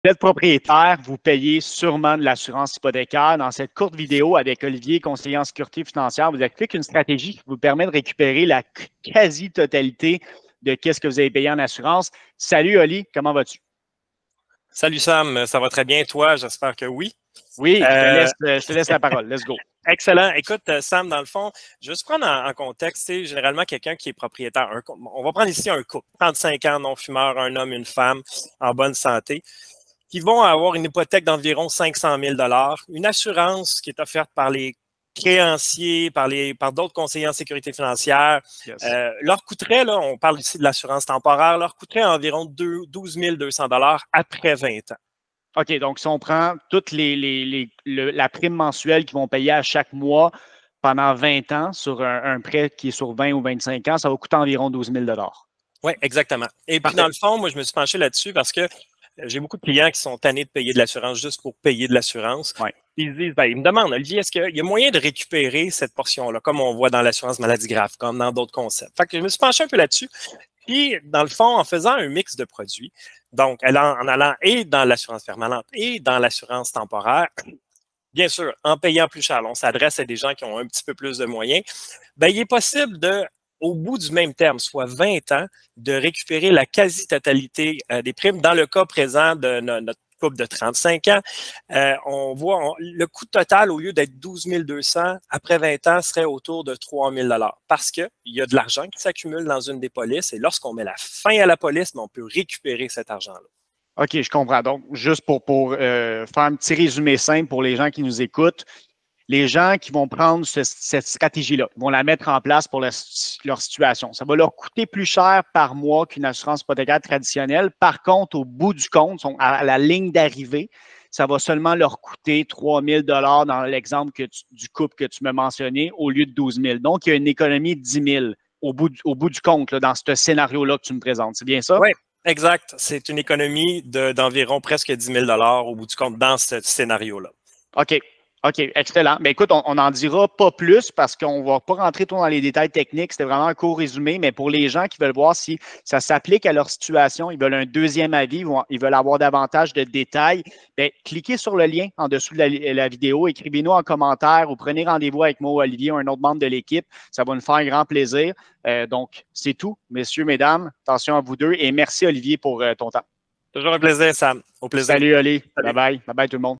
Vous êtes propriétaire, vous payez sûrement de l'assurance hypothécaire. Dans cette courte vidéo avec Olivier, conseiller en sécurité financière, vous explique une stratégie qui vous permet de récupérer la quasi-totalité de ce que vous avez payé en assurance. Salut Oli, comment vas-tu? Salut Sam, ça va très bien, toi? J'espère que oui. Oui, je te laisse la parole. Let's go. Excellent. Écoute, Sam, dans le fond, je vais juste prendre en contexte, c'est généralement quelqu'un qui est propriétaire. On va prendre ici un couple, 35 ans, non-fumeur, un homme, une femme, en bonne santé, qui vont avoir une hypothèque d'environ 500 000 une assurance qui est offerte par les créanciers, par d'autres conseillers en sécurité financière. Yes. Leur coûterait, là, on parle ici de l'assurance temporaire, leur coûterait environ 12 200 après 20 ans. OK, donc si on prend toute la prime mensuelle qu'ils vont payer à chaque mois pendant 20 ans sur un prêt qui est sur 20 ou 25 ans, ça va coûter environ 12 000 Oui, exactement. Et puis, dans le fond, moi, je me suis penché là-dessus parce que j'ai beaucoup de clients qui sont tannés de payer de l'assurance juste pour payer de l'assurance. Ouais. Ils me demandent, Olivier, est-ce qu'il y a moyen de récupérer cette portion-là, comme on voit dans l'assurance maladie grave, comme dans d'autres concepts? Fait que je me suis penché un peu là-dessus. Puis, dans le fond, en faisant un mix de produits, donc en allant et dans l'assurance permanente et dans l'assurance temporaire, bien sûr, en payant plus cher, on s'adresse à des gens qui ont un petit peu plus de moyens, bien, il est possible au bout du même terme, soit 20 ans, de récupérer la quasi-totalité des primes. Dans le cas présent de notre couple de 35 ans, on voit le coût total, au lieu d'être 12 200, après 20 ans, serait autour de 3 000 parce qu'il y a de l'argent qui s'accumule dans une des polices et lorsqu'on met la fin à la police, on peut récupérer cet argent-là. OK, je comprends. Donc, juste pour faire un petit résumé simple pour les gens qui nous écoutent, les gens qui vont prendre cette stratégie-là, vont la mettre en place pour leur situation. Ça va leur coûter plus cher par mois qu'une assurance hypothécaire traditionnelle. Par contre, au bout du compte, à la ligne d'arrivée, ça va seulement leur coûter 3 000 dans l'exemple du couple que tu m'as mentionné au lieu de 12 000. Donc, il y a une économie de 10 000 au bout du compte là, dans ce scénario-là que tu me présentes. C'est bien ça? Oui, exact. C'est une économie d'environ presque 10 000 au bout du compte dans ce scénario-là. OK. OK, excellent. Mais écoute, on n'en dira pas plus parce qu'on ne va pas rentrer trop dans les détails techniques. C'était vraiment un court résumé, mais pour les gens qui veulent voir si ça s'applique à leur situation, ils veulent un deuxième avis, ils veulent avoir davantage de détails, bien, cliquez sur le lien en dessous de la vidéo, écrivez-nous en commentaire ou prenez rendez-vous avec moi, Olivier, ou un autre membre de l'équipe. Ça va nous faire un grand plaisir. Donc, c'est tout, messieurs, mesdames. Attention à vous deux et merci, Olivier, pour ton temps. Toujours un plaisir, Sam. Au plaisir. Salut, Oli. Bye-bye. Bye-bye, tout le monde.